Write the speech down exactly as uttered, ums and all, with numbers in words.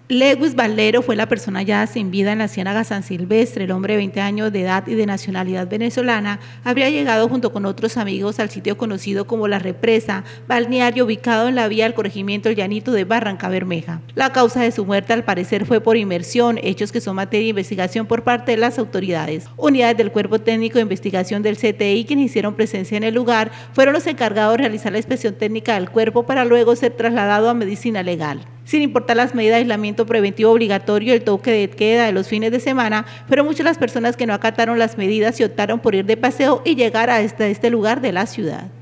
Lewis Valero fue la persona hallada sin vida en la Ciénaga San Silvestre. El hombre de veinte años de edad y de nacionalidad venezolana habría llegado junto con otros amigos al sitio conocido como La Represa, balneario ubicado en la vía del corregimiento El Llanito de Barrancabermeja. La causa de su muerte al parecer fue por inmersión, hechos que son materia de investigación por parte de las autoridades. Unidades del Cuerpo Técnico de Investigación del C T I, quienes hicieron presencia en el lugar, fueron los encargados de realizar la inspección técnica del cuerpo para luego ser trasladado a medicina legal. Sin importar las medidas de aislamiento preventivo obligatorio y el toque de queda de los fines de semana, fueron muchas las personas que no acataron las medidas y optaron por ir de paseo y llegar a este, este lugar de la ciudad.